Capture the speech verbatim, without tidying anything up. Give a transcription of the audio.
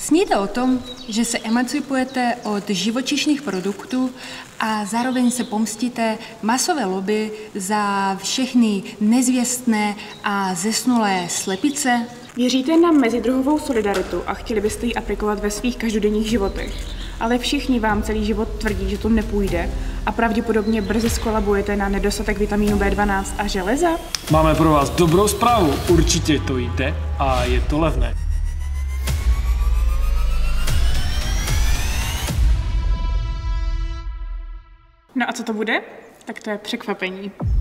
Sníte o tom, že se emancipujete od živočišných produktů a zároveň se pomstíte masové lobby za všechny nezvěstné a zesnulé slepice? Věříte na mezidruhovou solidaritu a chtěli byste ji aplikovat ve svých každodenních životech, ale všichni vám celý život tvrdí, že to nepůjde a pravděpodobně brzy skolabujete na nedostatek vitamínu bé dvanáct a železa? Máme pro vás dobrou zprávu, určitě to jde a je to levné. No a co to bude? Tak to je překvapení.